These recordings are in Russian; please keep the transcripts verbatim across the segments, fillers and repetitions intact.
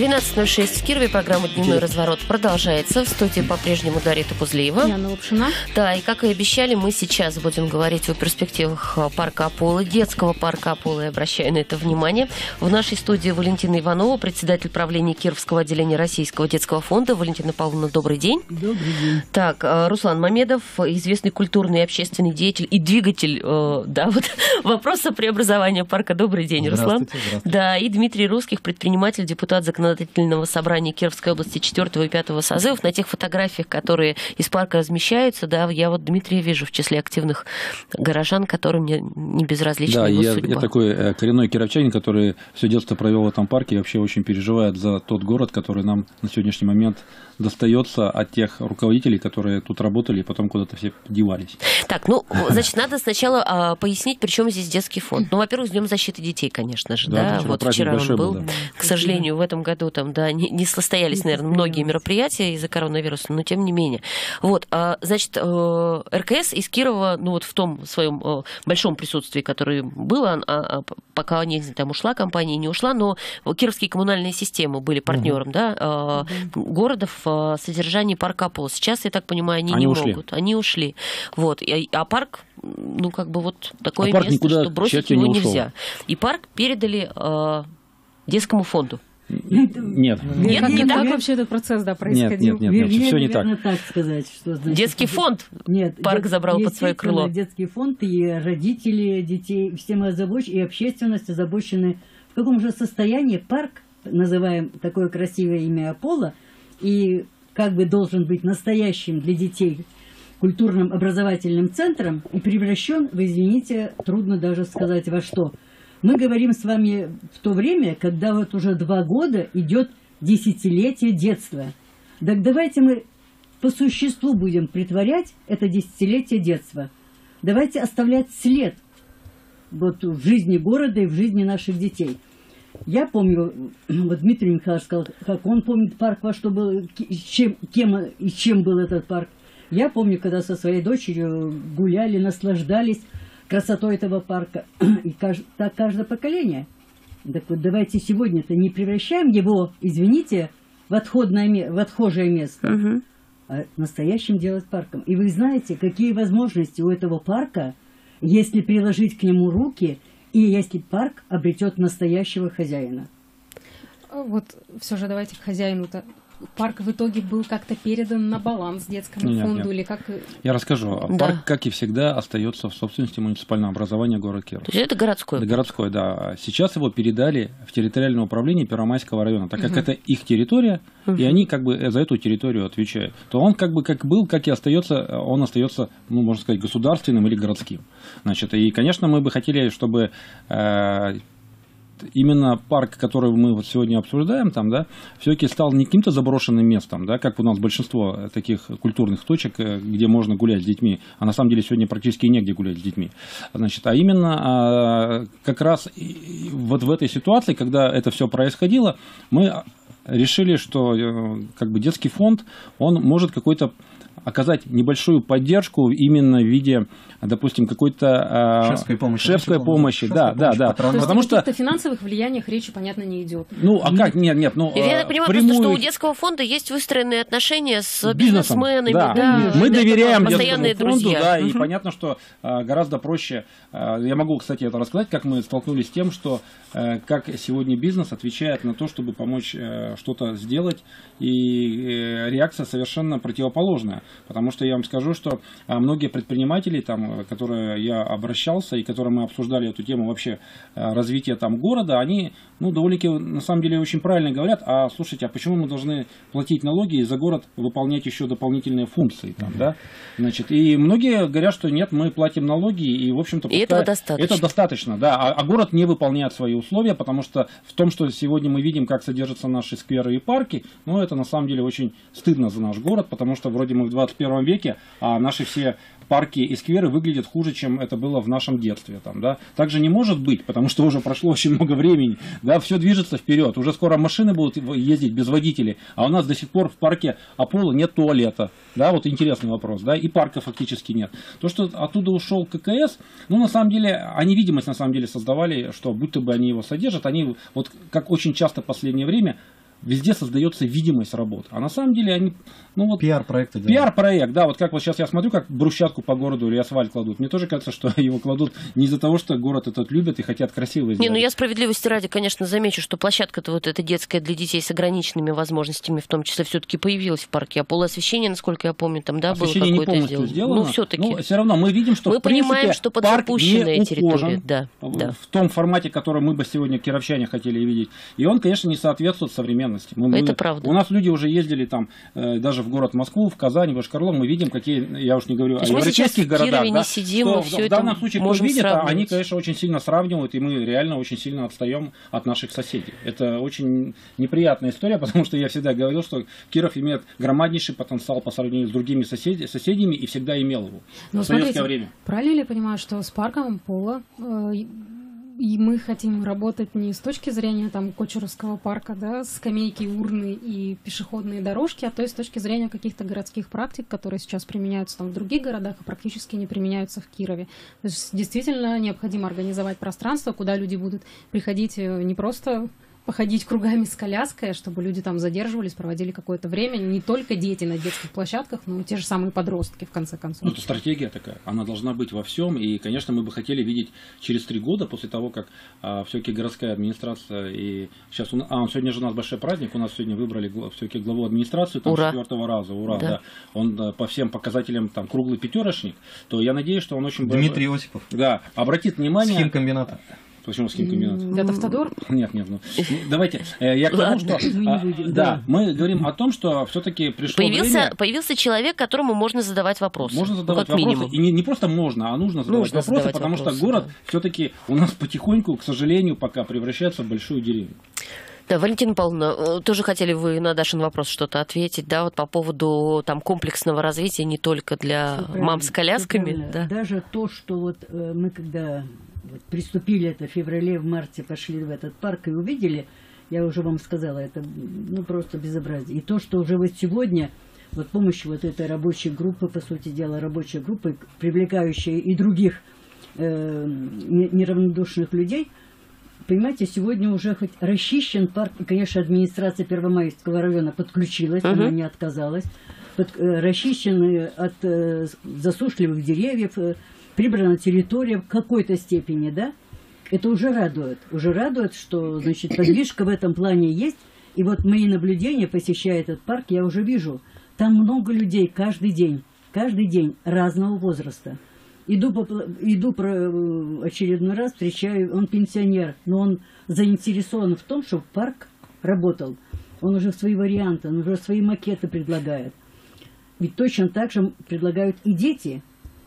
двенадцать ноль шесть в Кирове. Программа «Дневной разворот» продолжается. В студии по-прежнему Дарья Топузлиева. Яна Лапшина. Да, и как и обещали, мы сейчас будем говорить о перспективах парка Аполло, детского парка Аполло. Я обращаю на это внимание. В нашей студии Валентина Иванова, председатель правления Кировского отделения Российского детского фонда. Валентина Павловна, добрый день. Добрый день. Так, Руслан Мамедов, известный культурный и общественный деятель и двигатель да, вот, вопроса преобразования парка. Добрый день, Руслан. Здравствуйте, здравствуйте. Да, и Дмитрий Русских, предприниматель, депутат законодательного собрания Кировской области четвёртого и пятого созывов. На тех фотографиях, которые из парка размещаются, да, я вот Дмитрия вижу в числе активных горожан, которым мне не безразлична да, его я, судьба. я такой коренной кировчанин, который все детство провел в этом парке и вообще очень переживает за тот город, который нам на сегодняшний момент достается от тех руководителей, которые тут работали и потом куда-то все девались. Так, ну, значит, надо сначала а, пояснить, при чем здесь детский фонд. Ну, во-первых, с Днем защиты детей, конечно же, да, да? вот вчера он был. был да. К сожалению, в этом году там, да, не, не состоялись, наверное, многие мероприятия из-за коронавируса, но тем не менее. Вот, а, значит, эр ка эс из Кирова, ну, вот в том своем большом присутствии, которое было, а, а, пока не там ушла компания, не ушла, но кировские коммунальные системы были партнером, угу. да, а, города в содержании парка Аполло. Сейчас, я так понимаю, они, они не ушли. могут. Они ушли. Вот. А парк, ну, как бы вот такое а место, что бросить его не нельзя. И парк передали э, детскому фонду. Нет. Нет, как, не как так вообще этот процесс да, происходил? Нет, нет, нет, нет все не так. так сказать, что, значит, детский фонд нет, парк дет, забрал под свое крыло. Детский фонд и родители детей, все мы озабочены, и общественность озабочены, в каком же состоянии парк, называем такое красивое имя Аполло, и как бы должен быть настоящим для детей культурным образовательным центром и превращен в, извините, трудно даже сказать во что. Мы говорим с вами в то время, когда вот уже два года идет десятилетие детства. Так давайте мы по существу будем притворять это десятилетие детства. Давайте оставлять след вот в жизни города и в жизни наших детей. Я помню, вот Дмитрий Михайлович сказал, как он помнит парк, во что был, чем, кем и чем был этот парк. Я помню, когда со своей дочерью гуляли, наслаждались красотой этого парка. И кажд, так каждое поколение. Так вот, давайте сегодня-то не превращаем его, извините, в, отходное, в отхожее место, угу. а настоящим делать парком. И вы знаете, какие возможности у этого парка, если приложить к нему руки, и если парк обретет настоящего хозяина. Вот все же давайте к хозяину-то. Парк в итоге был как-то передан на баланс детскому нет, фонду нет. или как? Я расскажу. Да. Парк, как и всегда, остается в собственности муниципального образования города Кирова. То есть это городской? Это городской, да. Сейчас его передали в территориальное управление Первомайского района, так как угу. это их территория, угу. и они как бы за эту территорию отвечают. То он как бы как был, как и остается, он остается, ну, можно сказать, государственным или городским. Значит, и, конечно, мы бы хотели, чтобы э, именно парк, который мы вот сегодня обсуждаем, там, да, все-таки стал не каким-то заброшенным местом, да, как у нас большинство таких культурных точек, где можно гулять с детьми, а на самом деле сегодня практически негде гулять с детьми. Значит, а именно а, как раз вот в этой ситуации, когда это все происходило, мы решили, что как бы детский фонд, он может какой-то оказать небольшую поддержку именно в виде, допустим, какой-то шефской помощи. Шефской помощи, да, да, да. То есть потому что о каких-то финансовых влияниях речи, понятно, не идет. Ну, а как? Нет, нет. Ну, я так понимаю, прямую... просто, что у детского фонда есть выстроенные отношения с бизнесом, бизнесменами. да. Да, мы да, доверяем постоянные детскому фонду, друзья. да, угу. и понятно, что а, гораздо проще. А, я могу, кстати, это рассказать, как мы столкнулись с тем, что а, как сегодня бизнес отвечает на то, чтобы помочь а, что-то сделать, и а, реакция совершенно противоположная. Потому что я вам скажу, что а, многие предприниматели, там, которые я обращался и которые мы обсуждали эту тему вообще а, развития там города, они, ну, довольно-таки, на самом деле, очень правильно говорят, а слушайте, а почему мы должны платить налоги и за город выполнять еще дополнительные функции там, mm-hmm. да? Значит, и многие говорят, что нет, мы платим налоги, и, в общем-то, и этого достаточно. Это достаточно, да, а, а город не выполняет свои условия, потому что в том, что сегодня мы видим, как содержатся наши скверы и парки, ну, это на самом деле очень стыдно за наш город, потому что вроде мы в двадцать первом веке, а наши все парки и скверы выглядят хуже, чем это было в нашем детстве. Там, да? Так же не может быть, потому что уже прошло очень много времени. Да? Все движется вперед. Уже скоро машины будут ездить без водителей. А у нас до сих пор в парке Аполло нет туалета. Да? Вот интересный вопрос. Да? И парка фактически нет. То, что оттуда ушел ка ка эс, ну, на самом деле, они видимость на самом деле создавали, что будто бы они его содержат. Они, вот как очень часто в последнее время, везде создается видимость работ. А на самом деле они... Ну, вот, пиар-проекты. Пиар-проект, да. Вот как вот сейчас я смотрю, как брусчатку по городу или асфальт кладут. Мне тоже кажется, что его кладут не из-за того, что город этот любят и хотят красиво сделать. Не, ну я справедливости ради, конечно, замечу, что площадка-то вот эта детская для детей с ограниченными возможностями, в том числе, все-таки появилась в парке. А полуосвещение, насколько я помню, там, да, было освещение какое-то не полностью сделано. сделано. Ну, все-таки. Но все равно мы видим, что мы в принципе, понимаем, что под парк запущенная не территория. ухожен, Да, в, да. в том формате, который мы бы сегодня кировчане хотели видеть. И он, конечно, не соответствует современности. Мы, Это мы, правда. У нас люди уже ездили там э, даже в город Москву, в Казань, в Ишкарлон. Мы видим, какие, я уж не говорю о европейских городах. Мы да, не сидим, что мы в, все в данном случае, кто видит, сравнивать. они, конечно, очень сильно сравнивают, и мы реально очень сильно отстаем от наших соседей. Это очень неприятная история, потому что я всегда говорил, что Киров имеет громаднейший потенциал по сравнению с другими соседи, соседями и всегда имел его Но в советское смотрите, время. Правильно ли я понимаю, что с парком Пола э, и мы хотим работать не с точки зрения там Кочуровского парка, да, скамейки, урны и пешеходные дорожки, а то и с точки зрения каких-то городских практик, которые сейчас применяются там в других городах, а практически не применяются в Кирове. То есть действительно необходимо организовать пространство, куда люди будут приходить не просто походить кругами с коляской, чтобы люди там задерживались, проводили какое-то время. Не только дети на детских площадках, но и те же самые подростки, в конце концов. Ну, это стратегия такая. Она должна быть во всем. И, конечно, мы бы хотели видеть через три года, после того, как а, все-таки городская администрация и сейчас у нас, а, сегодня же у нас большой праздник, у нас сегодня выбрали все-таки главу администрации там, Ура. четвертого раза. Ура, да. да. Он да, по всем показателям там круглый пятерочник. То я надеюсь, что он очень... Дмитрий Осипов. Да, обратит внимание... С химкомбината. Почему с химкомбината? Это Автодор? Нет, нет, ну давайте. Я к тому, что а, да, мы говорим о том, что все-таки пришло появился, время. Появился человек, которому можно задавать вопросы. Можно задавать ну, вопросы. И не, не просто можно, а нужно задавать нужно вопросы, задавать потому вопросы, что город да. все-таки у нас потихоньку, к сожалению, пока превращается в большую деревню. Да, Валентина Павловна, тоже хотели вы на Дашин вопрос что-то ответить, да, вот по поводу там комплексного развития не только для Все мам с колясками. Да. Даже то, что вот э, мы когда вот, приступили это в феврале, в марте пошли в этот парк и увидели, я уже вам сказала, это ну просто безобразие. И то, что уже вот сегодня, вот с помощью вот этой рабочей группы, по сути дела, рабочей группы, привлекающей и других э, неравнодушных людей, понимаете, сегодня уже хоть расчищен парк, и, конечно, администрация Первомайского района подключилась, uh-huh. она не отказалась, под, э, расчищены от э, засушливых деревьев, э, прибрана территория в какой-то степени, да, это уже радует, уже радует, что, значит, подвижка в этом плане есть, и вот мои наблюдения, посещая этот парк, я уже вижу, там много людей каждый день, каждый день разного возраста. Иду, по, иду про очередной раз, встречаю, он пенсионер, но он заинтересован в том, чтобы парк работал. Он уже свои варианты, он уже свои макеты предлагает. Ведь точно так же предлагают и дети.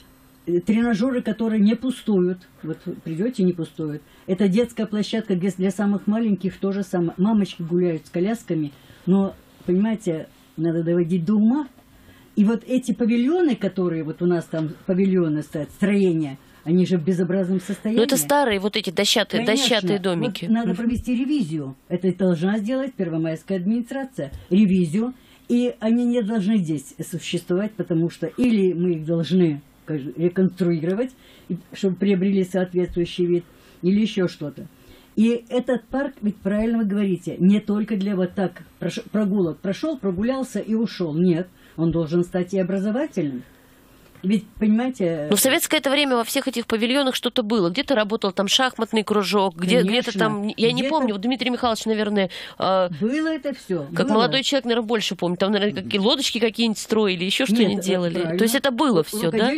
Тренажеры, которые не пустуют. Вот придете, не пустуют. Это детская площадка для самых маленьких, то же самое. Мамочки гуляют с колясками, но, понимаете, надо доводить до ума. И вот эти павильоны, которые вот у нас там павильоны стоят, строения, они же в безобразном состоянии. Ну это старые вот эти дощатые, дощатые домики. Вот надо провести ревизию. Это должна сделать Первомайская администрация. Ревизию. И они не должны здесь существовать, потому что или мы их должны реконструировать, чтобы приобрели соответствующий вид, или еще что-то. И этот парк, ведь правильно вы говорите, не только для вот так прогулок. Прошел, прогулялся и ушел. Нет. Он должен стать и образовательным. Ведь, понимаете... Ну, в советское это время во всех этих павильонах что-то было. Где-то работал там шахматный кружок, где, где-то там... Я не помню, вот Дмитрий Михайлович, наверное... Э, было это все. Как было. Молодой человек, наверное, больше помнит. Там, наверное, какие лодочки какие-нибудь строили, еще что-нибудь делали. Правильно. То есть это было все, да?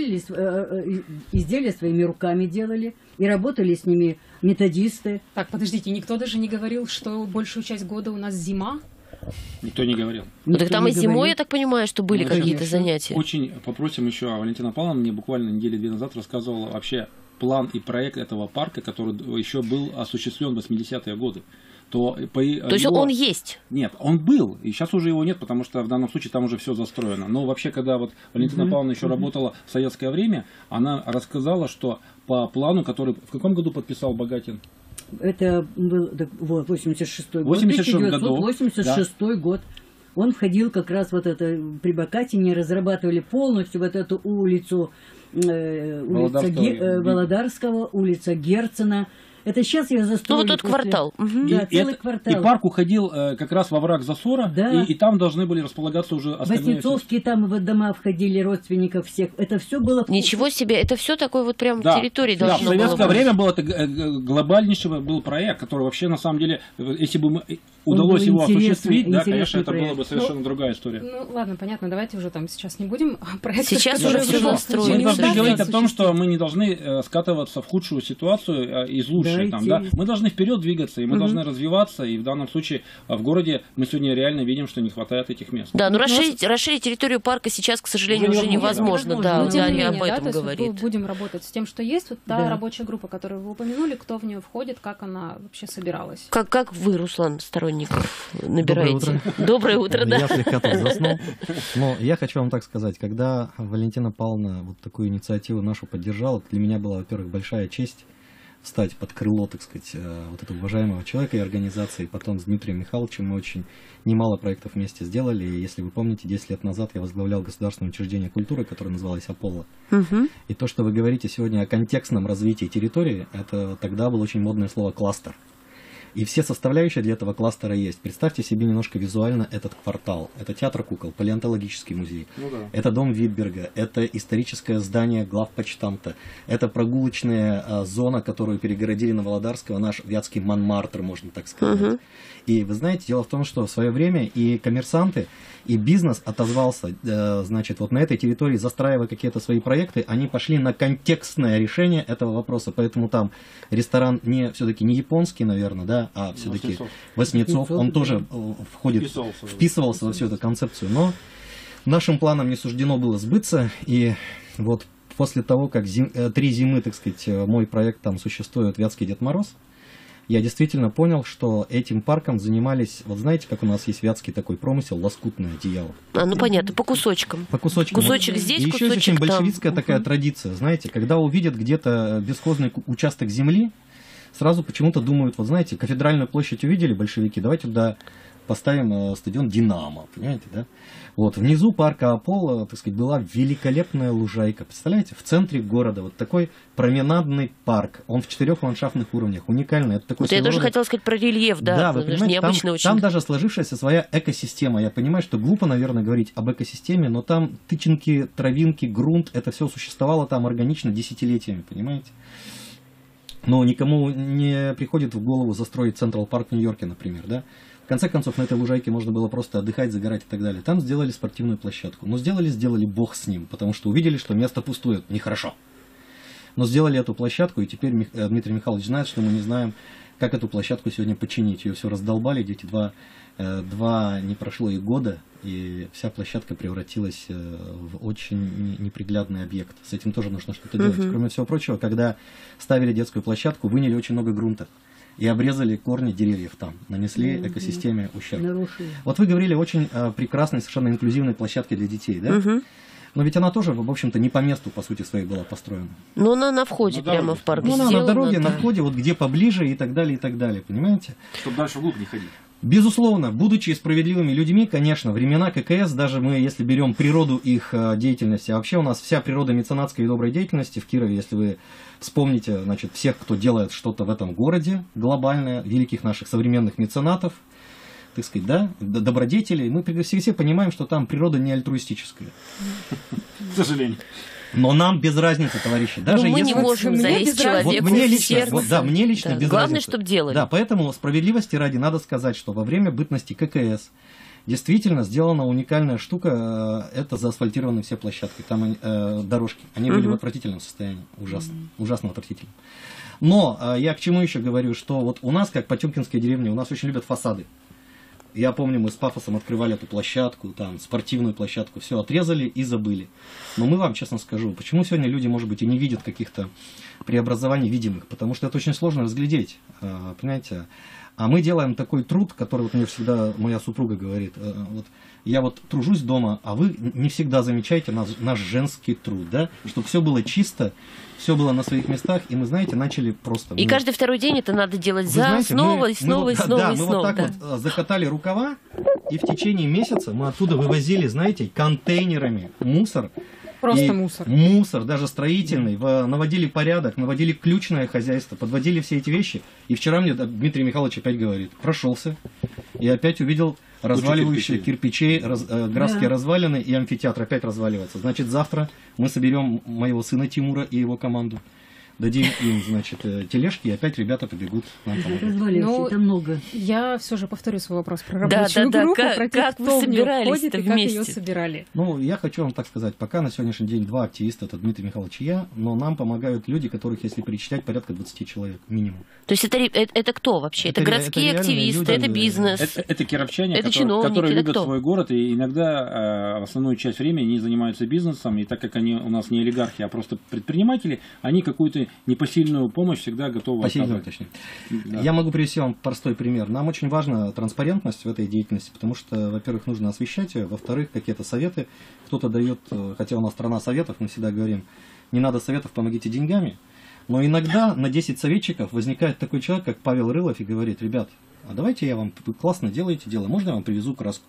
Изделия своими руками делали. И работали с ними методисты. Так, подождите, никто даже не говорил, что большую часть года у нас зима? Никто не говорил. Ну, так там и зимой, говорил. Я так понимаю, что были ну, какие-то занятия. Очень попросим еще, Валентина Павловна мне буквально недели две назад рассказывала вообще план и проект этого парка, который еще был осуществлен в восьмидесятые годы. То, по, То его... есть он есть? Нет, он был, и сейчас уже его нет, потому что в данном случае там уже все застроено. Но вообще, когда вот Валентина mm-hmm. Павловна еще mm-hmm. работала в советское время, она рассказала, что по плану, который в каком году подписал Богатин? Это был вот, восемьдесят шестой год. восемьдесят шестой тысяча девятьсот восемьдесят шестой да. год. Он входил как раз вот это, при Богатине разрабатывали полностью вот эту улицу, э, улица Ге, э, Володарского, улица Герцена. Это сейчас ее застроили. Ну, вот тот после... квартал. Угу. Да, и, целый это, квартал. и парк уходил э, как раз во враг засора, Да. и, и там должны были располагаться уже остальные... Воснецовские там в дома входили, родственников всех. Это все было... Ничего себе, это все такой вот прям Да, территории да, должно в советское было быть. время был это глобальнейший был проект, который вообще на самом деле, если бы мы, удалось его осуществить, да, конечно, это проект. была бы совершенно ну, другая история. Ну ладно, понятно, давайте уже там сейчас не будем про это. Сейчас уже все застроено. Мы должны да, говорить да, о том, что мы не должны э, скатываться в худшую ситуацию э, из лучшей. Да, там, да? Мы должны вперед двигаться, и мы угу. должны развиваться, и в данном случае э, в городе мы сегодня реально видим, что не хватает этих мест. Да, но расширить, расширить территорию парка сейчас, к сожалению, уже невозможно. невозможно. Да, но, тем да, не менее, об этом да, говорит. Вот будем работать с тем, что есть. Вот та да. рабочая группа, которую вы упомянули, кто в нее входит, как она вообще собиралась. Как, как вы, Руслан, сторонников набираете? Доброе утро. Доброе утро, да. Я слегка тут заснул. Но я хочу вам так сказать, когда Валентина Павловна вот такую инициативу нашу поддержала, для меня была, во-первых, большая честь встать под крыло, так сказать, вот этого уважаемого человека и организации. Потом с Дмитрием Михайловичем мы очень немало проектов вместе сделали. И если вы помните, десять лет назад я возглавлял государственное учреждение культуры, которое называлось «Аполло». Угу. И то, что вы говорите сегодня о контекстном развитии территории, это тогда было очень модное слово «кластер». И все составляющие для этого кластера есть. Представьте себе немножко визуально этот квартал. Это театр кукол, палеонтологический музей. Ну, да. Это дом Витберга, это историческое здание главпочтамта, это прогулочная а, зона, которую перегородили на Володарского, наш вятский Монмартр, можно так сказать. Угу. И вы знаете, дело в том, что в свое время и коммерсанты, и бизнес отозвался, э, значит, вот на этой территории, застраивая какие-то свои проекты, они пошли на контекстное решение этого вопроса. Поэтому там ресторан не все-таки не японский, наверное, да, а все-таки Воснецов, он тоже входит, вписывался, вписывался во всю эту концепцию. Но нашим планам не суждено было сбыться, и вот после того, как зим, три зимы, так сказать, мой проект там существует, Вятский Дед Мороз, я действительно понял, что этим парком занимались, вот знаете, как у нас есть вятский такой промысел, лоскутное одеяло. А, ну понятно, по кусочкам. По кусочкам. Кусочек здесь, и кусочек там. еще очень большевистская угу. такая традиция, знаете, когда увидят где-то бесхозный участок земли, сразу почему-то думают, вот знаете, кафедральную площадь увидели большевики, давайте туда поставим стадион «Динамо», понимаете, да? Вот, внизу парка Аполло, так сказать, была великолепная лужайка, представляете, в центре города, вот такой променадный парк, он в четырех ландшафтных уровнях, уникальный. Это такой вот я тоже хотела сказать про рельеф, да, да, вы понимаете, необычно там, очень. Там даже сложившаяся своя экосистема, я понимаю, что глупо, наверное, говорить об экосистеме, но там тычинки, травинки, грунт, это все существовало там органично десятилетиями, понимаете? Но никому не приходит в голову застроить Централ Парк в Нью-Йорке, например, да? В конце концов, на этой лужайке можно было просто отдыхать, загорать и так далее. Там сделали спортивную площадку. Но сделали, сделали, бог с ним, потому что увидели, что место пустует. Нехорошо. Но сделали эту площадку, и теперь Дмитрий Михайлович знает, что мы не знаем, как эту площадку сегодня починить. Ее все раздолбали, эти два, два не прошло и года, и вся площадка превратилась в очень неприглядный объект. С этим тоже нужно что-то делать. Uh-huh. Кроме всего прочего, когда ставили детскую площадку, выняли очень много грунта и обрезали корни деревьев там, нанесли uh-huh. экосистеме ущерб. Нарушили. Вот вы говорили о очень а, прекрасной, совершенно инклюзивной площадке для детей, да? Uh-huh. Но ведь она тоже, в общем-то, не по месту, по сути своей, была построена. Но она на входе на прямо дороге. В парк ну, сделана. Ну, на дороге, да. на входе, вот где поближе и так далее, и так далее, понимаете? Чтобы дальше вглубь не ходить. Безусловно, будучи справедливыми людьми, конечно, времена ККС, даже мы, если берем природу их деятельности, а вообще у нас вся природа меценатской и доброй деятельности в Кирове, если вы вспомните, значит, всех, кто делает что-то в этом городе глобальное, великих наших современных меценатов, так сказать, да, добродетелей, мы все, все понимаем, что там природа не альтруистическая. К сожалению. Но нам без разницы, товарищи. Даже ну, мы если... не можем залезть человеку вот мне в лично, сердце. Вот, да, мне лично да. без Главное, разницы. чтобы делали. Да, поэтому справедливости ради надо сказать, что во время бытности ККС действительно сделана уникальная штука, это заасфальтированы все площадки, там э, дорожки, они были угу. в отвратительном состоянии, ужасно, угу. ужасно отвратительном. Но э, я к чему еще говорю, что вот у нас, как потемкинские деревни, у нас очень любят фасады. Я помню, мы с пафосом открывали эту площадку, там, спортивную площадку, все отрезали и забыли. Но мы вам честно скажу, почему сегодня люди, может быть, и не видят каких-то преобразований видимых, потому что это очень сложно разглядеть, понимаете. А мы делаем такой труд, который вот мне всегда моя супруга говорит, вот, я вот тружусь дома, а вы не всегда замечаете наш, наш женский труд, да, чтобы все было чисто, все было на своих местах, и мы, знаете, начали просто... И мы... каждый второй день это надо делать вы за, знаете, снова мы, и снова мы, и снова да, и мы снова. вот так да. вот закатали рукава, и в течение месяца мы оттуда вывозили, знаете, контейнерами мусор, Просто И мусор. Мусор, даже строительный. В- Наводили порядок, наводили ключное хозяйство, подводили все эти вещи. И вчера мне Дмитрий Михайлович опять говорит, прошелся, и опять увидел разваливающие кирпичей, раз- э, графские Да. развалины, и амфитеатр опять разваливается. Значит, завтра мы соберем моего сына Тимура и его команду, дадим им, значит, э, тележки, и опять ребята побегут нам помогать. Развалившись, Ну, это много. Я все же повторю свой вопрос про Да, рабочую да, да. группу, Как- про тех, как вы кто в неё собирались-то входит и как ее вместе? собирали. Ну, я хочу вам так сказать, пока на сегодняшний день два активиста, это Дмитрий Михайлович и я, но нам помогают люди, которых, если перечислять, порядка двадцати человек минимум. То есть это, ре- это, это кто вообще? Это, Это ре- городские это реальные активисты, люди, это да. бизнес. Это, это кировчане, Это которые, чиновники, которые это любят кто? свой город, и иногда э, основную часть времени они занимаются бизнесом, и так как они у нас не олигархи, а просто предприниматели, они какую-то непосильную помощь всегда готовы Посильную, оказывать. точнее. Да. Я могу привести вам простой пример. Нам очень важна транспарентность в этой деятельности, потому что, во-первых, нужно освещать ее, во-вторых, какие-то советы. Кто-то дает, э, хотя у нас страна советов, мы всегда говорим, не надо советов, помогите деньгами. Но иногда на десять советчиков возникает такой человек, как Павел Рылов, и говорит, ребят, а давайте я вам, вы классно делаете дело, можно я вам привезу краску?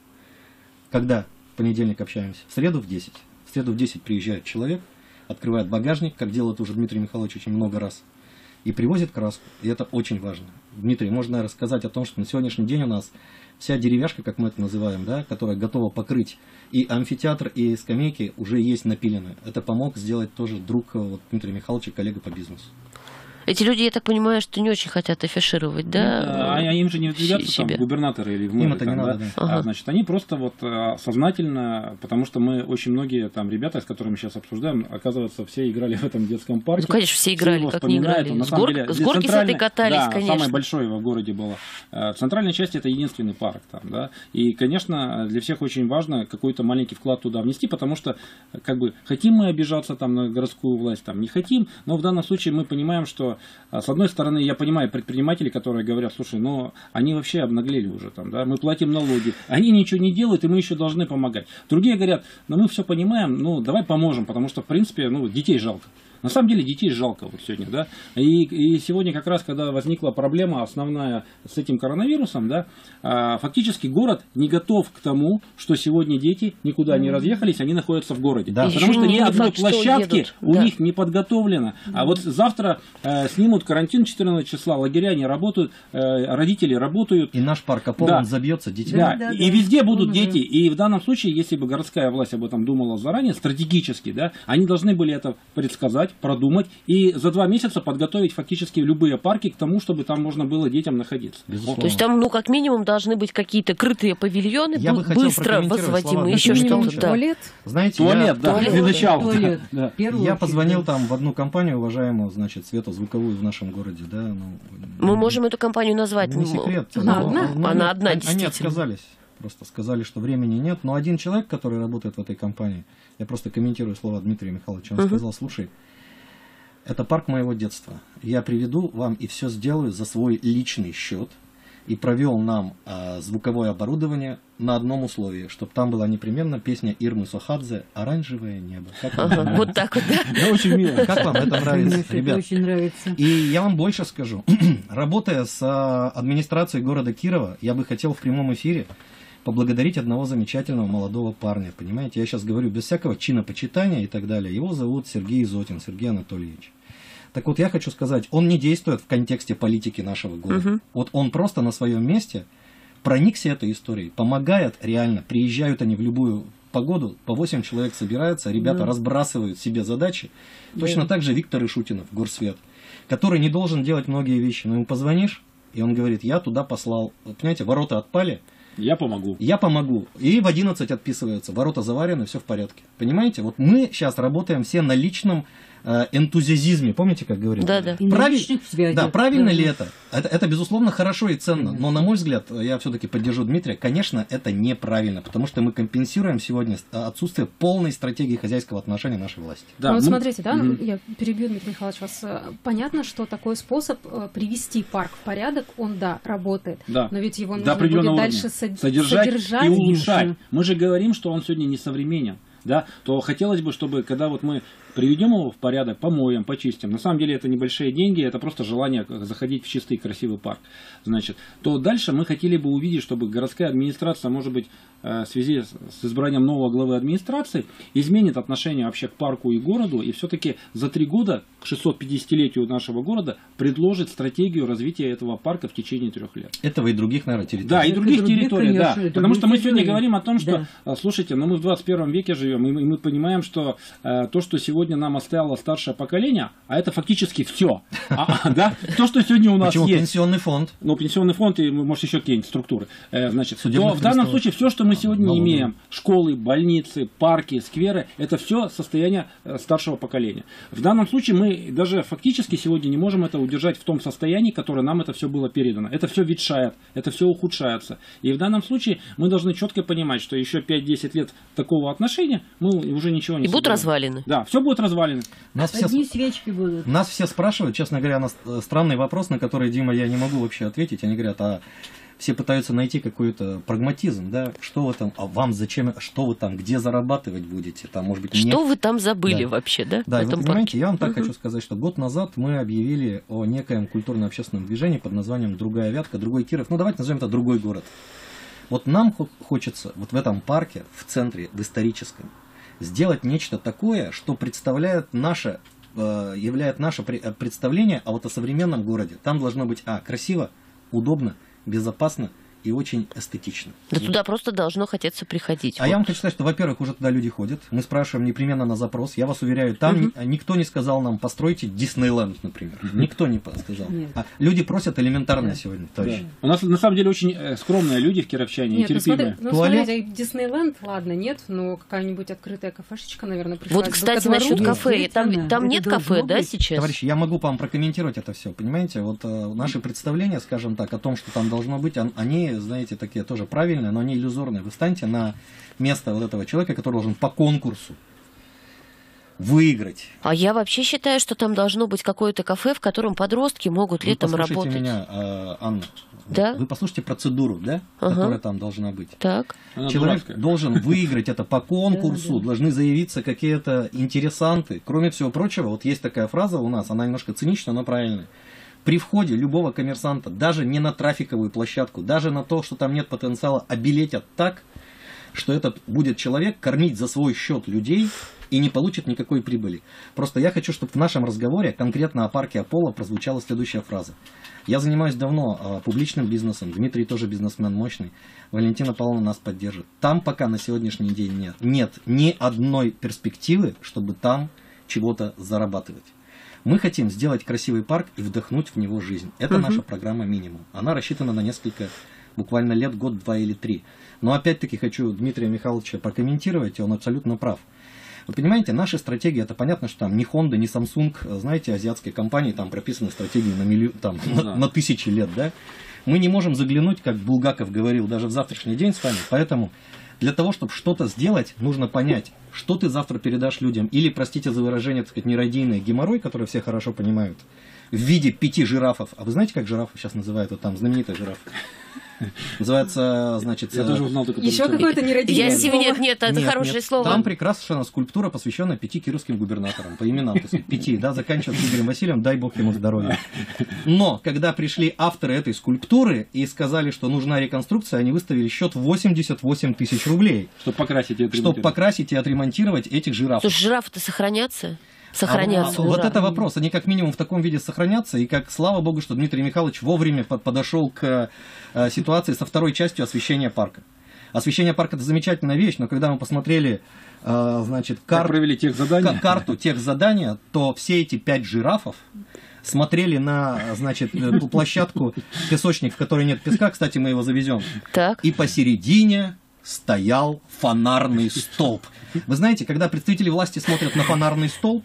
Когда в понедельник общаемся? В среду в десять. В среду в десять приезжает человек, открывает багажник, как делает уже Дмитрий Михайлович очень много раз, и привозит краску. И это очень важно. Дмитрий, можно рассказать о том, что на сегодняшний день у нас вся деревяшка, как мы это называем, да, которая готова покрыть и амфитеатр, и скамейки уже есть напилены. Это помог сделать тоже друг вот, Дмитрия Михайловича, коллега по бизнесу. Эти люди, я так понимаю, что не очень хотят афишировать, да? А им же не выдвигаться там себе. губернаторы или в Им мэры, это там, не да? надо, да. Ага. А, значит, они просто вот а, сознательно, потому что мы очень многие там ребята, с которыми сейчас обсуждаем, оказывается, все играли в этом детском парке. Ну, конечно, все играли, его как не вспоминают. играли. На С самом гор- деле, с здесь горки с этой центральный- катались, да, конечно. самое большое в городе было. В центральной части это единственный парк там, да. И, конечно, для всех очень важно какой-то маленький вклад туда внести, потому что, как бы, хотим мы обижаться там на городскую власть, там, не хотим, но в данном случае мы понимаем, что, с одной стороны, я понимаю предпринимателей, которые говорят, слушай, ну, они вообще обнаглели уже там, да, мы платим налоги, они ничего не делают, и мы еще должны помогать. Другие говорят, ну, мы все понимаем, ну, давай поможем, потому что, в принципе, ну, детей жалко. На самом деле детей жалко вот сегодня, да, и, и сегодня как раз, когда возникла проблема основная с этим коронавирусом, да, а, фактически город не готов к тому, что сегодня дети никуда не разъехались, они находятся в городе, Да. Еще потому что не ни одной факт, что площадки уедут. у Да. них не подготовлено, а вот завтра э, снимут карантин четырнадцатого числа, лагеря не работают, э, родители работают. И наш парк Аполлон Да. забьется детьми. Да, да, и да. везде будут Ну, дети. И в данном случае, если бы городская власть об этом думала заранее, стратегически, да, они должны были это предсказать, продумать и за два месяца подготовить фактически любые парки к тому, чтобы там можно было детям находиться. Безусловно. То есть там, ну, как минимум, должны быть какие-то крытые павильоны, Я бу- бы хотел быстро прокомментировать слова возводимые, еще Дмитрия что-то. Михайловича. Да. Туалет. Знаете, Туалет, я, да, Туалет. для начала. Туалет. Да. В первую я очередь, позвонил да. там в одну компанию, уважаемую, значит, светозвуковую в нашем городе, да. Ну, Мы можем эту компанию назвать. не ну, секрет. Она но- одна? но Она нет, одна, они- Они действительно. отказались. Просто сказали, что времени нет. Но один человек, который работает в этой компании, я просто комментирую слова Дмитрия Михайловича, он Мгм. сказал, слушай, это парк моего детства. Я приведу вам и все сделаю за свой личный счет. И провел нам а, звуковое оборудование на одном условии, чтобы там была непременно песня Ирмы Сохадзе «Оранжевое небо». Как вам, Ага, вот так вот, да. Да, очень мило. как вам это Мне нравится, это ребят? очень нравится. И я вам больше скажу. Работая с а, администрацией города Кирова, я бы хотел в прямом эфире поблагодарить одного замечательного молодого парня. Понимаете, я сейчас говорю без всякого чинопочитания и так далее. Его зовут Сергей Зотин, Сергей Анатольевич. Так вот, я хочу сказать, он не действует в контексте политики нашего города. Мгм. Вот он просто на своем месте проникся этой историей, помогает реально. Приезжают они в любую погоду, по восемь человек собираются, ребята Да. разбрасывают себе задачи. Точно Да. так же Виктор Ишутинов, Горсвет, который не должен делать многие вещи. Но ему позвонишь, и он говорит, я туда послал, вот, понимаете, ворота отпали, Я помогу. я помогу. И в одиннадцать отписываются, ворота заварены, все в порядке. Понимаете, вот мы сейчас работаем все на личном э, энтузиазизме, помните, как говорили? Да, да. И на Правиль- личных связях. Да, правильно Да. ли это? это? Это, безусловно, хорошо и ценно. Но, на мой взгляд, я все-таки поддержу Дмитрия, конечно, это неправильно, потому что мы компенсируем сегодня отсутствие полной стратегии хозяйского отношения нашей власти. Да, Ну, вот мы- смотрите, да, Мгм. я перебью, Дмитрий Михайлович, вас. э, Понятно, что такой способ э, привести парк в порядок, он, да, работает. Да. Но ведь его До нужно будет определенного дальше уровня. сод- содержать, содержать. и улучшать. Конечно. Мы же говорим, что он сегодня несовременен. да, то хотелось бы, чтобы когда вот мы приведем его в порядок, помоем, почистим, на самом деле это небольшие деньги, это просто желание заходить в чистый красивый парк, значит, то дальше мы хотели бы увидеть, чтобы городская администрация, может быть, в связи с избранием нового главы администрации, изменит отношение вообще к парку и городу, и все-таки за три года к шестисотпятидесятилетию нашего города предложит стратегию развития этого парка в течение трех лет. Этого и других, наверное, территорий. Да, и Это других других, территорий, да. конечно, Потому что мы других сегодня территорий. говорим о том, что, Да. слушайте, ну мы в двадцать первом веке живем, и мы, и мы понимаем, что э, то, что сегодня нам оставило старшее поколение, а это фактически все. Да? То, что сегодня у нас Почему? есть. Пенсионный фонд. Ну, пенсионный фонд и, может, еще какие-нибудь структуры. Э, Значит, то Судебных в данном приставов. случае все, что мы сегодня Налоговые. имеем, школы, больницы, парки, скверы, это все состояние э, старшего поколения. В данном случае мы даже фактически сегодня не можем это удержать в том состоянии, которое нам это все было передано. Это все ветшает, это все ухудшается. И в данном случае мы должны четко понимать, что еще пять-десять лет такого отношения мы уже ничего не И будут соберем. развалины. Да, все будет развалено. Нас все, Одни свечки будут. нас все спрашивают, честно говоря, на странный вопрос, на который, Дима, я не могу вообще ответить. Они говорят, а все пытаются найти какой-то прагматизм, да, что вы там, а вам зачем, что вы там, где зарабатывать будете, там, может быть, Что не... вы там забыли Да. вообще, да? Да, в и вы этом понимаете, парке? я вам так Мгм. хочу сказать, что год назад мы объявили о некоем культурно-общественном движении под названием «Другая Вятка», «Другой Киров». Ну, давайте назовем это «Другой город». Вот нам хо- хочется вот в этом парке, в центре, в историческом, сделать нечто такое, что представляет наше, э, являет наше пре- э, представление о вот о современном городе. Там должно быть, а, красиво, удобно, безопасно и очень эстетично. Да туда просто должно хотеться приходить. А Вот. я вам хочу сказать, что, во-первых, уже туда люди ходят. Мы спрашиваем непременно на запрос. Я вас уверяю, там Мгм. ни- никто не сказал нам, постройте Диснейленд, например. Никто не по- сказал. Нет. А люди просят элементарно сегодня, Да. товарищи. У нас на самом деле очень э, скромные люди в Кировчане, Нет, и ну смотри, терпимые. ну Туалет? смотрите, Диснейленд, ладно, нет, но какая-нибудь открытая кафешечка, наверное, пришла. Вот, кстати, насчет Есть, кафе. Там, действительно, там это нет должно кафе, да, быть. сейчас? Товарищи, я могу вам прокомментировать это все, понимаете? Вот э, наши представления, скажем так, о том, что там должно быть, он- они, знаете, такие тоже правильные, но они иллюзорные. Вы встаньте на место вот этого человека, который должен по конкурсу выиграть. А я вообще считаю, что там должно быть какое-то кафе, в котором подростки могут Вы летом послушайте работать. меня, э, Анна. Да? Вы послушайте процедуру, да, Ага. которая там должна быть. Так. Она Человек дурацкая. должен выиграть это по конкурсу, должны заявиться какие-то интересанты. Кроме всего прочего, вот есть такая фраза у нас, она немножко циничная, но правильная. При входе любого коммерсанта, даже не на трафиковую площадку, даже на то, что там нет потенциала, обилетят так, что этот будет человек кормить за свой счет людей и не получит никакой прибыли. Просто я хочу, чтобы в нашем разговоре конкретно о парке Аполло прозвучала следующая фраза. Я занимаюсь давно а, публичным бизнесом, Дмитрий тоже бизнесмен мощный, Валентина Павловна нас поддержит. Там пока на сегодняшний день нет, нет ни одной перспективы, чтобы там чего-то зарабатывать. Мы хотим сделать красивый парк и вдохнуть в него жизнь. Это Мгм. наша программа минимум. Она рассчитана на несколько, буквально лет, год, два или три. Но опять-таки хочу Дмитрия Михайловича прокомментировать, и он абсолютно прав. Вы понимаете, наши стратегии, это понятно, что там ни Honda, ни Samsung, знаете, азиатские компании, там прописаны стратегии на, милли... там, Ну на, да. на тысячи лет, да? Мы не можем заглянуть, как Булгаков говорил, даже в завтрашний день с вами, поэтому для того, чтобы что-то сделать, нужно понять, что ты завтра передашь людям, или, простите за выражение, так сказать, нерадийный геморрой, который все хорошо понимают, в виде пяти жирафов. А вы знаете, как жирафов сейчас называют? Вот там знаменитый жираф. Называется, значит... Я э, тоже узнал только Еще про какое-то Я нерадивое себе слово. нет, нет, это Нет, хорошее нет. слово. Там прекрасная скульптура, посвященная пяти кировским губернаторам, по именам, так сказать, пяти, да, заканчивая с Игорем Васильевым, дай бог ему здоровья. Но, когда пришли авторы этой скульптуры и сказали, что нужна реконструкция, они выставили счет в восемьдесят восемь тысяч рублей, Чтобы покрасить и чтобы отремонтировать. покрасить и отремонтировать этих жирафов. Слушай, жирафы-то сохранятся? Сохранятся А, вот уже. это вопрос. Они как минимум в таком виде сохранятся. И как слава богу, что Дмитрий Михайлович вовремя под- подошел к э, ситуации со второй частью освещения парка. Освещение парка — это замечательная вещь, но когда мы посмотрели э, значит, Как кар- провели тех задания? ка- карту тех задания, то все эти пять жирафов смотрели на, значит, э, ту площадку, песочник, в которой нет песка. Кстати, мы его завезем. Так. И посередине стоял фонарный столб. Вы знаете, когда представители власти смотрят на фонарный столб,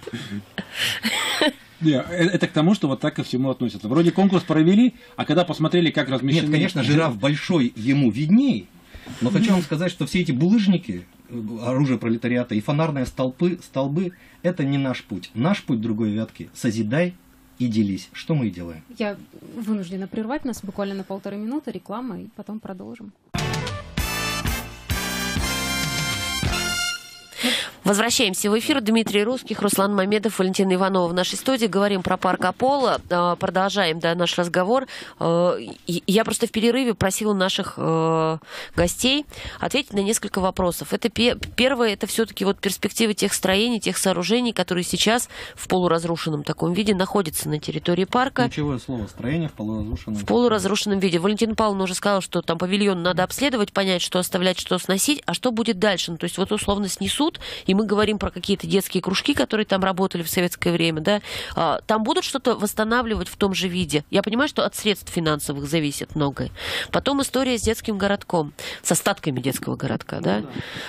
Не, э, это к тому, что вот так ко всему относятся. Вроде конкурс провели, а когда посмотрели, как размещены... нет, конечно, жираф большой, ему видней, но хочу вам сказать, что все эти булыжники, э, оружие пролетариата и фонарные столпы, столбы, это не наш путь. Наш путь другой Вятки. Созидай и делись. Что мы и делаем. Я вынуждена прервать нас буквально на полторы минуты, реклама, и потом продолжим. Возвращаемся в эфир. Дмитрий Русских, Руслан Мамедов, Валентина Иванова в нашей студии. Говорим про парк Аполло. Продолжаем, да, наш разговор. Я просто в перерыве просила наших гостей ответить на несколько вопросов. Это первое, это все-таки вот перспективы тех строений, тех сооружений, которые сейчас в полуразрушенном таком виде находятся на территории парка. Ключевое слово — строение в полуразрушенном. В полуразрушенном виде. Валентина Павловна уже сказала, что там павильон надо обследовать, понять, что оставлять, что сносить, а что будет дальше. Ну, то есть вот условно снесут, и мы говорим про какие-то детские кружки, которые там работали в советское время, да, там будут что-то восстанавливать в том же виде. Я понимаю, что от средств финансовых зависит многое. Потом история с детским городком, с остатками детского городка, да.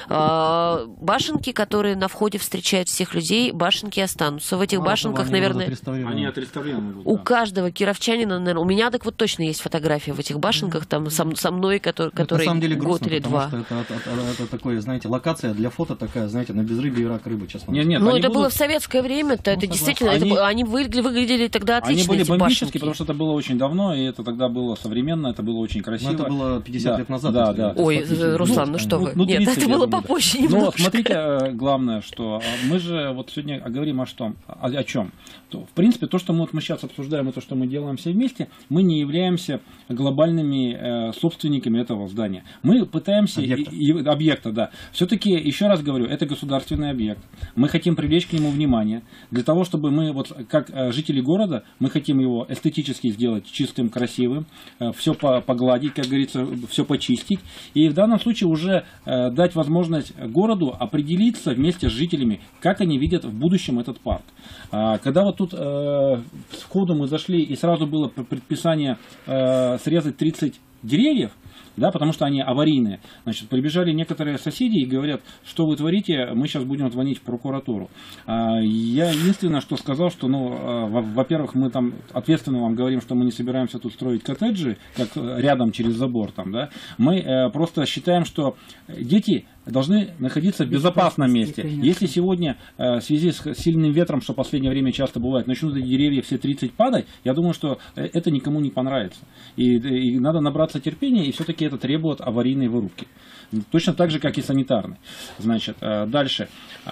А, башенки, которые на входе встречают всех людей, башенки останутся. В этих Мало башенках, того, они наверное, Они отреставрированы будут, у да. каждого кировчанина, наверное, у меня так вот точно есть фотография в этих башенках, там со, со мной, который, который на самом деле грустно, год или потому два. что это, это, это, это такое, знаете, локация для фото такая, знаете, на безрыбье и рак рыбы, честно. Нет, нет, Ну, они это будут... было в советское время-то, Ну, это согласен. действительно, Они- это, они выглядели, выглядели тогда Они отлично, были эти бомбические, башенки. потому что это было очень давно, и это тогда было современно, это было очень красиво. Ну, это было пятьдесят Да, лет назад. да, если да. это Ой, фактически. Руслан, ну что вы. ну, Нет, тридцать это было лет будет. попозже Но немножко. смотрите, э, главное, что мы же вот сегодня говорим о что? О, о чем? То, в принципе, то, что мы, вот мы сейчас обсуждаем, и то, что мы делаем все вместе, мы не являемся глобальными э, собственниками этого здания. Мы пытаемся... Объекта. И, и- объекта, да. Все-таки, еще раз говорю, это государственный объект. Мы хотим привлечь к нему внимание. Для того, чтобы мы, вот как э, жители города, мы хотим его эстетически сделать чистым, красивым, э, все по, погладить, как говорится, все почистить. И в данном случае уже э, дать возможность городу определиться вместе с жителями, как они видят в будущем этот парк. А, когда вот тут э, сходу мы зашли, и сразу было предписание э, срезать тридцать деревьев, да, потому что они аварийные. Значит, прибежали некоторые соседи и говорят, что вы творите, мы сейчас будем звонить в прокуратуру. А, я единственное, что сказал, что, ну, а, во- во-первых, мы там ответственно вам говорим, что мы не собираемся тут строить коттеджи, как рядом через забор там, да. Мы э, просто считаем, что дети должны находиться в безопасном месте. Конечно. Если сегодня э, в связи с сильным ветром, что в последнее время часто бывает, начнут эти деревья все тридцать падать, я думаю, что э, это никому не понравится. И, и надо набраться терпения, и все-таки это требует аварийной вырубки. Точно так же, как и санитарной. Значит, э, дальше.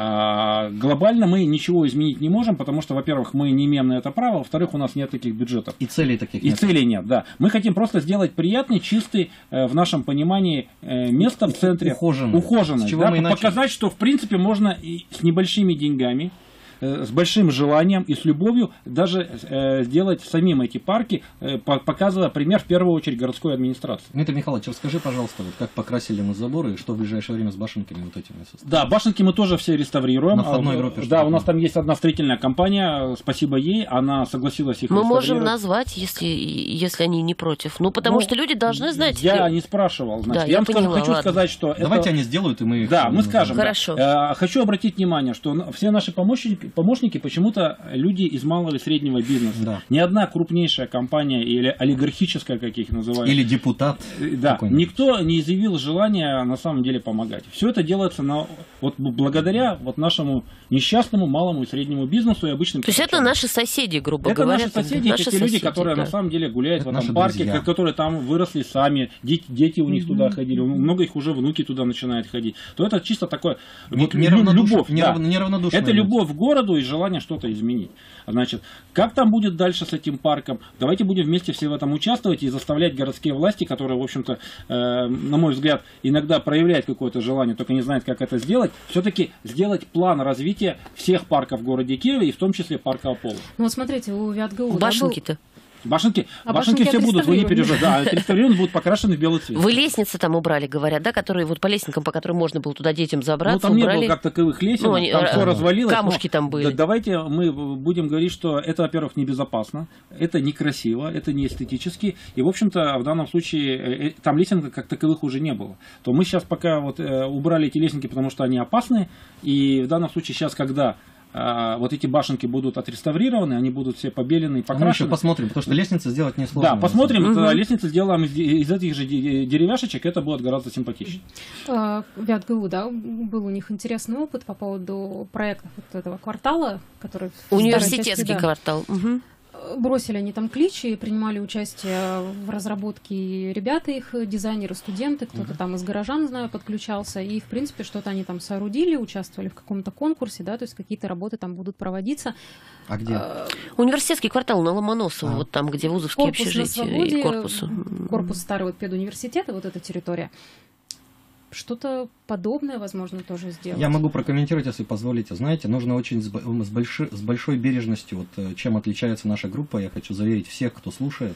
А, глобально мы ничего изменить не можем, потому что, во-первых, мы не имеем на это права, во-вторых, у нас нет таких бюджетов. И целей таких И нет. целей нет, да. Мы хотим просто сделать приятный, чистый, э, в нашем понимании, э, место в центре. Ухоженный. Ухоженный, С чего да, мы и начали. показать, что, в принципе, можно и с небольшими деньгами, э, с большим желанием и с любовью даже э, сделать самим эти парки, э, по- показывая пример, в первую очередь, городской администрации. Дмитрий Михайлович, расскажи, пожалуйста, вот как покрасили мы заборы и что в ближайшее время с башенками вот этими состоит? Да, башенки мы тоже все реставрируем. На входной А, группе, что Да, у такое? нас там есть одна строительная компания, спасибо ей, она согласилась их Мы можем реставрировать. назвать, если, если они не против. Ну, потому Ну, что люди должны знать. Я не спрашивал. Значит, Да, я я вам скажу- поняла, хочу ладно. сказать, что Давайте это... они сделают, и мы их... Да, мы скажем. да. Хорошо. Э, Хочу обратить внимание, что н- все наши помощники, помощники почему-то люди из малого и среднего бизнеса. Да. Ни одна крупнейшая компания или олигархическая, как их называют. Или депутат. Э, Да, какой-нибудь. никто не изъявил желания на самом деле помогать. Все это делается на, вот, благодаря вот нашему несчастному малому и среднему бизнесу и обычным. То есть это промышленникам. наши соседи, грубо Это говоря. наши там, соседи, наши это те люди, соседи, которые да. на самом деле гуляют Это в этом наши парке, друзья. ко- которые там выросли сами, дети, дети у них туда ходили, у много их уже внуки туда начинают ходить. То это чисто такое Не- вот, лю- неравнодуш- любовь. нерав- да. неравнодушные Это люди. любовь к городу и желание что-то изменить. Значит, как там будет дальше с этим парком? Давайте будем вместе все в этом участвовать и заставлять городские власти, которые, в общем-то, э, на мой взгляд, иногда проявляют какое-то желание, только не знают, как это сделать, все-таки сделать план развития всех парков в городе Киеве, и в том числе парка Аполло. Ну вот смотрите, у ВятГУ... да, был- Башенки-то. Башенки, А башенки, башенки все будут, вы не отреставрированы. переживайте. Да, отреставрированы будут покрашены в белый цвет. Вы лестницы там убрали, говорят, да, которые вот по лестникам, по которым можно было туда детям Ну, забраться, там не убрали. было как таковых лесенок, Ну, они, там э, все развалилось. камушки но там были. да- давайте мы будем говорить, что это, во-первых, небезопасно, это некрасиво, это не эстетически, и, в общем-то, в данном случае э, э, там лесенок как таковых уже не было. То мы сейчас пока вот э, убрали эти лесенки, потому что они опасны, и в данном случае сейчас, когда а, вот эти башенки будут отреставрированы, они будут все побелены и А мы еще покрашены. посмотрим, потому что лестницы сделать несложно. Да, посмотрим, Мгм. это лестницы сделаем из, из этих же де- деревяшечек, это будет гораздо симпатичнее. э, ВятГУ, да, был у них интересный опыт по поводу проектов вот этого квартала, который... в старой части, Университетский да. квартал. Мгм. бросили они там клич и принимали участие в разработке ребята, их дизайнеры, студенты, кто-то uh-huh. там из горожан, знаю, подключался, и, в принципе, что-то они там соорудили, участвовали в каком-то конкурсе, да, то есть какие-то работы там будут проводиться. А где? Университетский квартал на Ломоносово, а. вот там, где вузовские корпус общежития свободе, и корпус. Корпус старого педуниверситета, вот эта территория. Что-то подобное, возможно, тоже сделать. Я могу прокомментировать, если позволите. Знаете, нужно очень с, большой, с большой бережностью, вот чем отличается наша группа, я хочу заверить всех, кто слушает,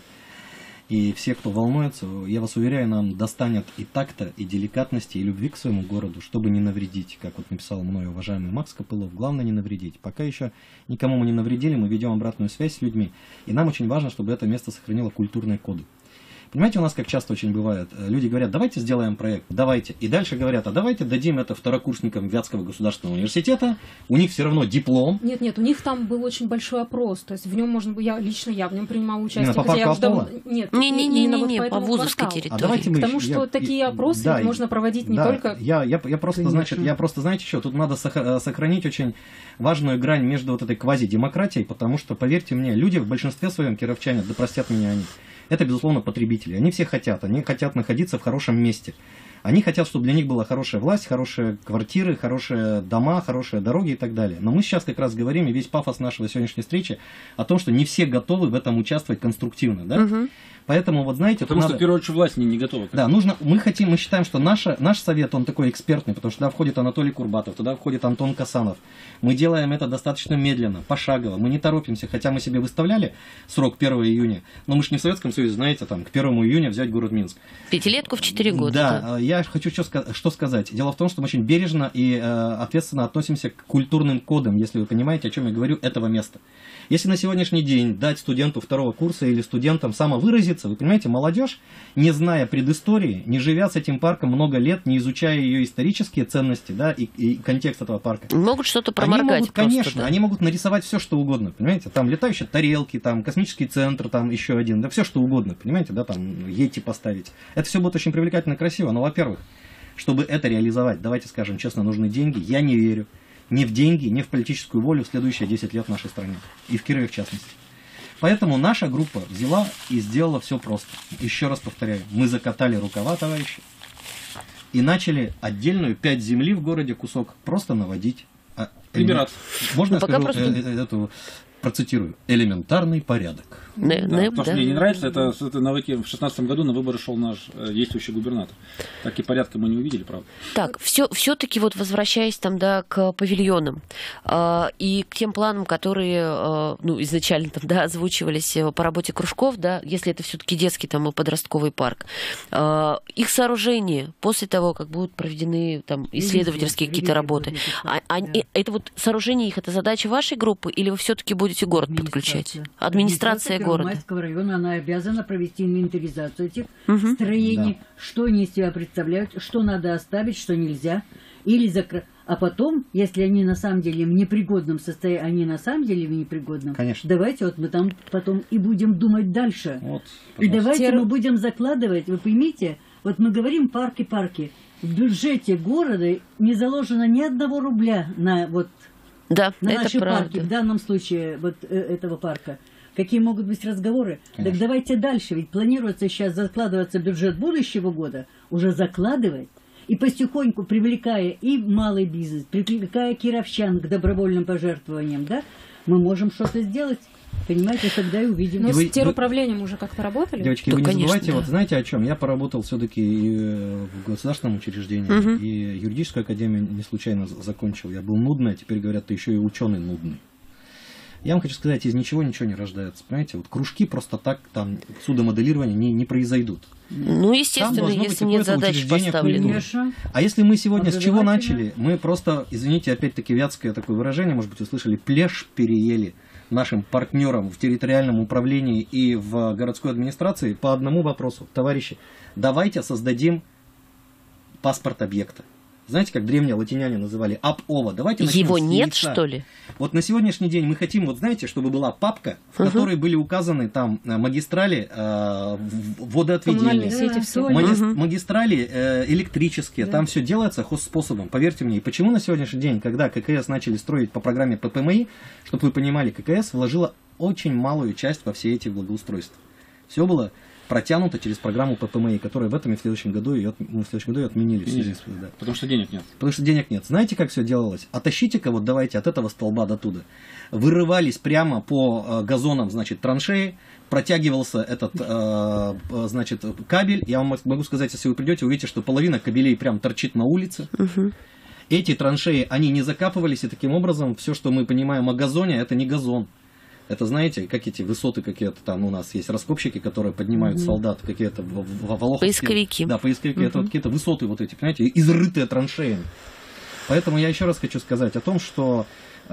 и всех, кто волнуется, я вас уверяю, нам достанет и такта, и деликатности, и любви к своему городу, чтобы не навредить, как вот написал мной уважаемый Макс Копылов, главное не навредить. Пока еще никому мы не навредили, мы ведем обратную связь с людьми, и нам очень важно, чтобы это место сохранило культурные коды. Понимаете, у нас, как часто очень бывает, люди говорят, давайте сделаем проект, давайте. И дальше говорят, а давайте дадим это второкурсникам Вятского государственного университета, у них все равно диплом. Нет, нет, у них там был очень большой опрос, то есть в нем можно было, я лично я в нем принимала участие. Именно по парку я Аполло? Нет, не, не, не, именно не, вот не, по, по вузовской кварталу. территории. А давайте мы, Потому что я, такие опросы да, можно проводить не да, только... Я, я, я просто, значит, я просто, знаете что, тут надо сохранить очень важную грань между вот этой квазидемократией, потому что, поверьте мне, люди в большинстве своем, кировчане, да простят меня они, это, безусловно, потребители. Они все хотят, они хотят находиться в хорошем месте. Они хотят, чтобы для них была хорошая власть, хорошие квартиры, хорошие дома, хорошие дороги и так далее. Но мы сейчас как раз говорим, и весь пафос нашего сегодняшней встречи, о том, что не все готовы в этом участвовать конструктивно. Да? Угу. Поэтому, вот знаете... Потому что, надо... в первую очередь, власть не, не готова. Да, нужно, мы хотим, мы считаем, что наша, наш совет, он такой экспертный, потому что туда входит Анатолий Курбатов, туда входит Антон Касанов. Мы делаем это достаточно медленно, пошагово, мы не торопимся, хотя мы себе выставляли срок первого июня, но мы же не в Советском Союзе, знаете, там, к первому июня взять город Минск. Пятилетку в четыре года. Да, да. Я хочу что, что сказать. Дело в том, что мы очень бережно и э, ответственно относимся к культурным кодам, если вы понимаете, о чем я говорю, этого места. Если на сегодняшний день дать студенту второго курса или студентам самовыразиться, вы понимаете, молодежь, не зная предыстории, не живя с этим парком много лет, не изучая ее исторические ценности, да, и, и контекст этого парка. Могут что-то проморгать. Они могут, просто, конечно, да. они могут нарисовать все, что угодно, понимаете, там летающие тарелки, там космический центр, там еще один, да, все, что угодно, понимаете, да, там Йети поставить. Это все будет очень привлекательно и красиво, но, во-первых, чтобы это реализовать, давайте скажем честно, нужны деньги, я не верю. Ни в деньги, ни в политическую волю в следующие десять лет в нашей стране. И в Кирове в частности. Поэтому наша группа взяла и сделала все просто. Еще раз повторяю, мы закатали рукава, товарищи, и начали отдельную пять земли в городе кусок просто наводить. Прибираться. Можно ну, я скажу просто... э, эту, процитирую, элементарный порядок. Не, да, не, то, да. что мне не нравится, это, это навыки. В шестнадцатом году на выборы шел наш действующий губернатор. Так и порядка мы не увидели, правда. Так, все, все-таки вот возвращаясь там, да, к павильонам э, и к тем планам, которые, э, ну, изначально там, да, озвучивались по работе кружков, да, если это все-таки детский там и подростковый парк, э, их сооружение после того, как будут проведены там исследовательские какие-то работы, а, они, это вот сооружение их, это задача вашей группы, или вы все-таки будете город подключать? Администрация города. Первомайского района, она обязана провести инвентаризацию этих угу. строений, Да. что они из себя представляют, что надо оставить, что нельзя, или закрыть. А потом, если они на самом деле в непригодном состоянии, они на самом деле в непригодном, Конечно. давайте вот мы там потом и будем думать дальше. Вот, и давайте Тер... мы будем закладывать, вы поймите, вот мы говорим парки-парки, в бюджете города не заложено ни одного рубля на вот да, на это наши правда. парки, в данном случае вот э, этого парка. Какие могут быть разговоры? Конечно. Так давайте дальше, ведь планируется сейчас закладываться бюджет будущего года, уже закладывать, и потихоньку привлекая и малый бизнес, привлекая кировчан к добровольным пожертвованиям, да, мы можем что-то сделать. Понимаете, тогда и увидим. Но И вы- с теруправлением уже как-то работали? Девочки, Да, вы не конечно, забывайте, да. вот знаете о чем? Я поработал все-таки и в государственном учреждении, Мгм. и юридическую академию не случайно з- закончил. Я был нудный, а теперь говорят, ты еще и ученый нудный. Я вам хочу сказать, из ничего ничего не рождается. Понимаете, вот кружки просто так там судомоделирования не, не произойдут. Ну, естественно, должно быть если нет какое-то задач учреждение поставлены. Конечно. А если мы сегодня с чего Образовательное. начали? Мы просто, извините, опять-таки вятское такое выражение, может быть, вы слышали, плешь переели нашим партнерам в территориальном управлении и в городской администрации по одному вопросу. Товарищи, давайте создадим паспорт объекта. Знаете, как древние латиняне называли ап-ова. Давайте начнем Его с нет, яйца. что ли? Вот на сегодняшний день мы хотим, вот знаете, чтобы была папка, в Мгм. которой были указаны там э, магистрали э, в- водоотведения. Коммунальные Да, сети, все. точно. Магис- Мгм. Магистрали э, электрические, Да. там все делается хозспособом, поверьте мне. И почему на сегодняшний день, когда ККС начали строить по программе ППМИ, чтобы вы понимали, ККС вложила очень малую часть во все эти благоустройства. Все было протянуто через программу пэ пэ эм и, которая в этом и в следующем году ее, ну, в следующем году ее отменили. В связи с, да. Потому что денег нет. Потому что денег нет. Знаете, как все делалось? Отащите-ка вот давайте от этого столба до туда. Вырывались прямо по э, газонам, значит, траншеи, протягивался этот, э, значит, кабель. Я вам могу сказать, если вы придете, увидите, что половина кабелей прям торчит на улице. Угу. Эти траншеи, они не закапывались, и таким образом все, что мы понимаем о газоне, это не газон. Это, знаете, как эти высоты какие-то там у нас есть, раскопщики, которые поднимают mm-hmm. солдат, какие-то волоховские... Поисковики. Да, поисковики. Mm-hmm. Это вот какие-то высоты вот эти, понимаете, изрытые траншеями. Поэтому я еще раз хочу сказать о том, что...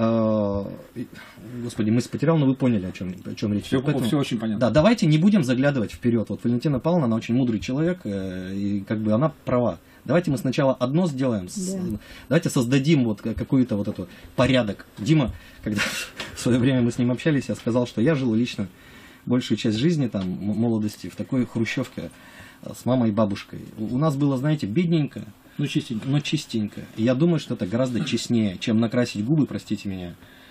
Э, господи, мысль потерял, но вы поняли, о чем, о чем речь. Все, Поэтому, все очень понятно. Да, давайте не будем заглядывать вперед. Вот Валентина Павловна, она очень мудрый человек, э, и как бы она права. Давайте мы сначала одно сделаем, да. Давайте создадим вот какой-то вот этот порядок. Дима, когда в свое время мы с ним общались, я сказал, что я жил лично большую часть жизни, там, молодости, в такой хрущевке с мамой и бабушкой. У нас было, знаете, бедненько, но чистенько. но чистенько. И я думаю, что это гораздо честнее, чем накрасить губы, простите меня.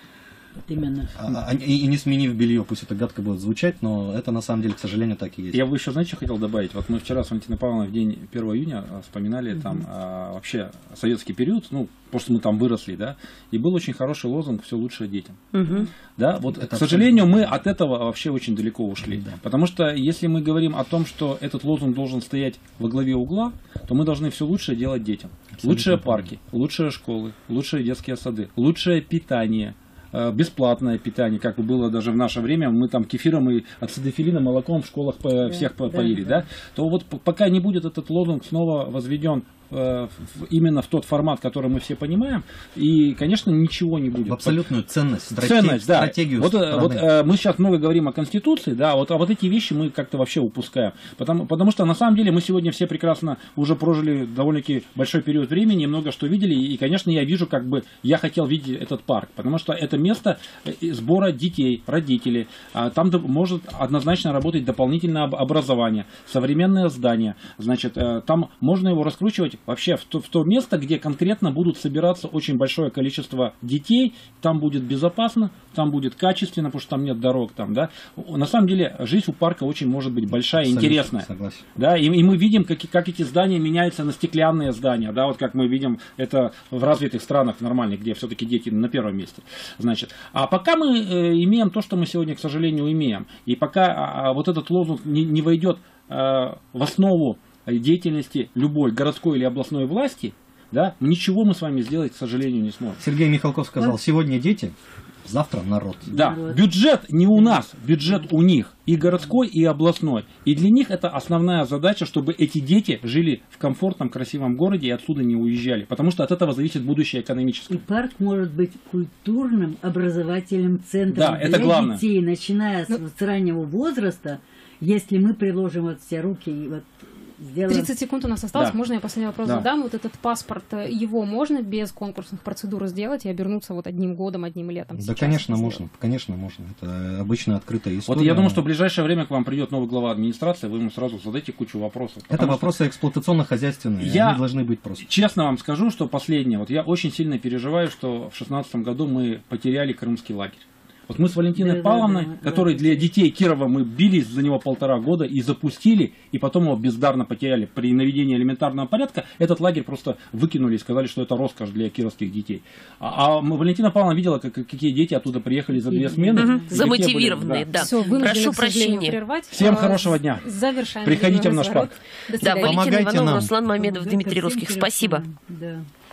Именно. А, и, и не сменив белье, пусть это гадко будет звучать, но это на самом деле, к сожалению, так и есть. Я бы еще, знаете, что хотел добавить? Вот мы вчера с Валентиной Павловной в день первого июня вспоминали mm-hmm. там а, вообще советский период, ну, потому что мы там выросли, да, и был очень хороший лозунг «Все лучшее детям». Mm-hmm. Да, вот, это к сожалению, мы от этого вообще очень далеко ушли. Да. Потому что если мы говорим о том, что этот лозунг должен стоять во главе угла, то мы должны все лучшее делать детям. Абсолютно лучшие парки, лучшие школы, лучшие детские сады, лучшее питание. Бесплатное питание, как было даже в наше время, мы там кефиром и ацидофилином, молоком в школах да, всех да, поили, да, да, то вот пока не будет этот лозунг снова возведен э, именно в тот формат, который мы все понимаем, и, конечно, ничего не будет. В абсолютную ценность, стратег... ценность, да. стратегию вот, вот э, мы сейчас много говорим о Конституции, да, вот, а вот эти вещи мы как-то вообще упускаем, потому, потому что на самом деле мы сегодня все прекрасно уже прожили довольно-таки большой период времени, много что видели, и, конечно, я вижу, как бы, я хотел видеть этот парк, потому что это место сбора детей, родителей. Там может однозначно работать дополнительное образование, современное здание. Значит, там можно его раскручивать вообще в то, в то место, где конкретно будут собираться очень большое количество детей. Там будет безопасно, там будет качественно, потому что там нет дорог. Там, да. На самом деле жизнь у парка очень может быть большая и интересная. Согласен. Да, и, и мы видим, как, как эти здания меняются на стеклянные здания. Да, вот как мы видим это в развитых странах нормальных, где все-таки дети на первом месте. Значит, а пока мы э, имеем то, что мы сегодня, к сожалению, имеем, и пока а, вот этот лозунг не, не войдет э, в основу деятельности любой городской или областной власти, да, ничего мы с вами сделать, к сожалению, не сможем. Сергей Михалков сказал, да? Сегодня дети, завтра народ. Да, бюджет не у нас, бюджет у них, и городской, и областной. И для них это основная задача, чтобы эти дети жили в комфортном, красивом городе и отсюда не уезжали. Потому что от этого зависит будущее экономическое. И парк может быть культурным образовательным центром да, для это главное. Детей, начиная ну, с раннего возраста, если мы приложим вот все руки и вот сделаем... тридцать секунд у нас осталось, да. Можно я последний вопрос да. задам? Вот этот паспорт, его можно без конкурсных процедур сделать и обернуться вот одним годом, одним летом? Да, конечно, можно, конечно, можно. Это обычно открытая история. Вот я думаю, что в ближайшее время к вам придет новый глава администрации, вы ему сразу задайте кучу вопросов. Это вопросы что... эксплуатационно-хозяйственные, я они должны быть просто. Честно вам скажу, что последнее, вот я очень сильно переживаю, что в шестнадцатом году мы потеряли крымский лагерь. Вот мы с Валентиной да, Павловной, да, да, который да, для детей Кирова мы бились за него полтора года и запустили, и потом его бездарно потеряли при наведении элементарного порядка, этот лагерь просто выкинули и сказали, что это роскошь для кировских детей. А, а Валентина Павловна видела, как, какие дети оттуда приехали за две смены. Угу. Замотивированные, были, да. да. Все, прошу прощения. Прервать. Всем а, хорошего дня. Завершаем. Приходите в наш парк. Да, Валентина Иванова, Руслан Мамедов, Дмитрий Русских. Спасибо. Да.